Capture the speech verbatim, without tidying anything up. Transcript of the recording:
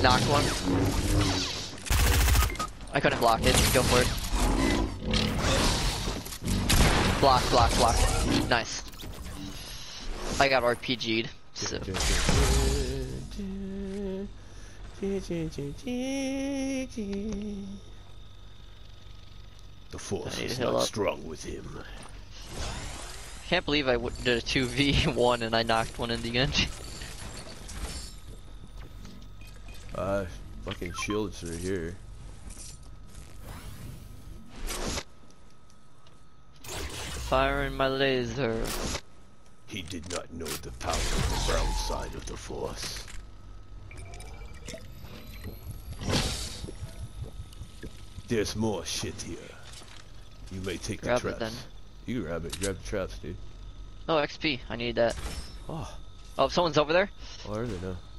Knocked one. I couldn't block it. Go for it. Block, block, block. Nice. I got R P G'd. So. The force is not up. strong with him. Can't believe I w did a two v one and I knocked one in the end. Uh, fucking shields are here. Firing my laser. He did not know the power of the brown side of the force. There's more shit here. You may take Grab the it traps. then. You grab it. Grab the traps, dude. Oh, X P. I need that. Oh. Oh, someone's over there? Oh, are they now?